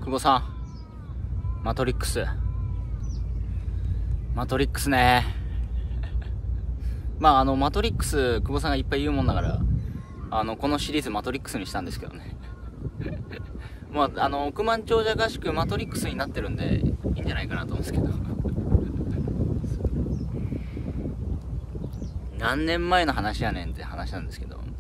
久保さん、マトリックスね。マトリックス、久保さんがいっぱい言うもんだから、このシリーズマトリックスにしたんですけどね。億万長者合宿マトリックスになってるんで、いいんじゃないかなと思うんですけど。何年前の話やねんって話なんですけど。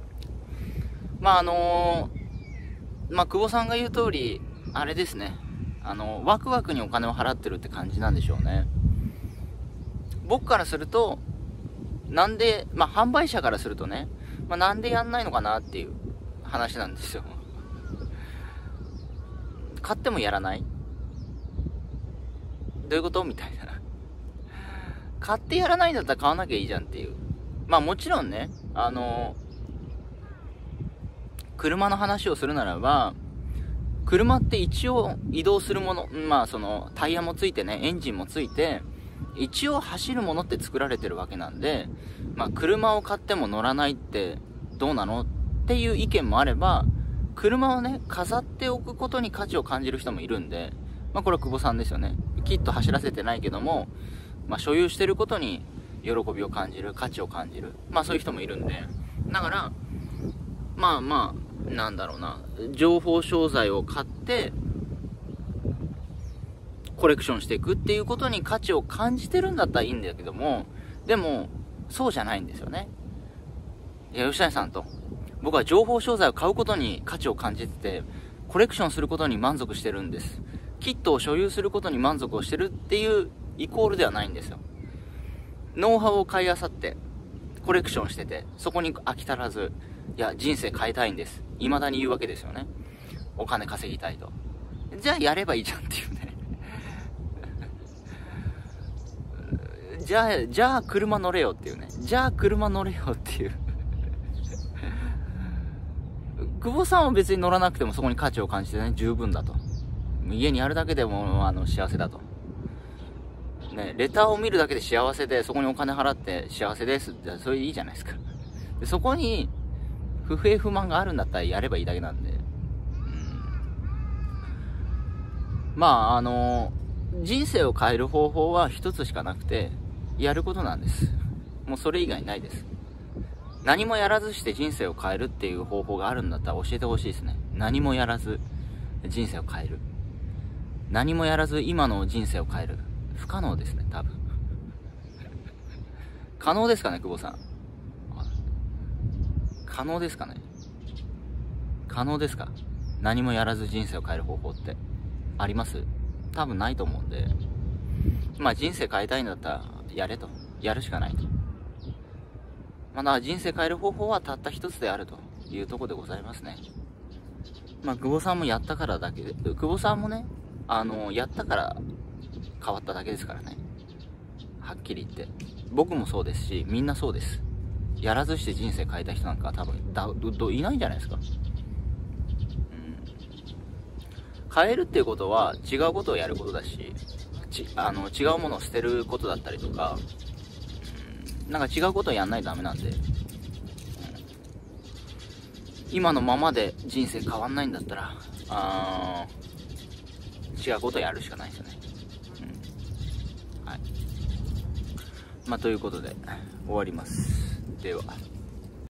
久保さんが言う通り、あれですね。ワクワクにお金を払ってるって感じなんでしょうね。僕からすると、なんで、販売者からするとね、なんでやんないのかなっていう話なんですよ。買ってもやらない？どういうことみたいな。買ってやらないんだったら買わなきゃいいじゃんっていう。もちろんね、車の話をするならば、車って一応移動するもの、タイヤもついてね、エンジンもついて、一応走るものって作られてるわけなんで、車を買っても乗らないってどうなのっていう意見もあれば、車をね、飾っておくことに価値を感じる人もいるんで、これは久保さんですよね。きっと走らせてないけども、所有してることに喜びを感じる、価値を感じる。そういう人もいるんで、だから、なんだろうな、情報商材を買ってコレクションしていくっていうことに価値を感じてるんだったらいいんだけども、でもそうじゃないんですよね。いや、吉谷さんと、僕は情報商材を買うことに価値を感じてて、コレクションすることに満足してるんです。キットを所有することに満足をしてるっていうイコールではないんですよ。ノウハウを買い漁ってコレクションしてて、そこに飽き足らず、いや、人生変えたいんです。未だに言うわけですよね。お金稼ぎたいと。じゃあやればいいじゃんっていうね。じゃあ車乗れよっていうね。じゃあ車乗れよっていう。久保さんは別に乗らなくてもそこに価値を感じてね、十分だと。家にあるだけでも幸せだと。ね、レターを見るだけで幸せで、そこにお金払って幸せですって、それでいいじゃないですか。でそこに不平不満があるんだったらやればいいだけなんで。人生を変える方法は一つしかなくて、やることなんです。もうそれ以外ないです。何もやらずして人生を変えるっていう方法があるんだったら教えてほしいですね。何もやらず人生を変える。何もやらず今の人生を変える。不可能ですね、多分。可能ですかね、久保さん。可能ですかね。可能ですか？何もやらず人生を変える方法ってあります？多分ないと思うんで、人生変えたいんだったらやれと。やるしかないと。人生変える方法はたった一つであるというところでございますね。久保さんもやったからだけで、久保さんもね、やったから変わっただけですからね。はっきり言って。僕もそうですし、みんなそうです。やらずして人生変えた人なんか多分いないんじゃないですか。変えるっていうことは違うことをやることだし、違うものを捨てることだったりとか、違うことをやんないとダメなんで、今のままで人生変わんないんだったら、違うことをやるしかないですよね。はい。ということで終わります。では。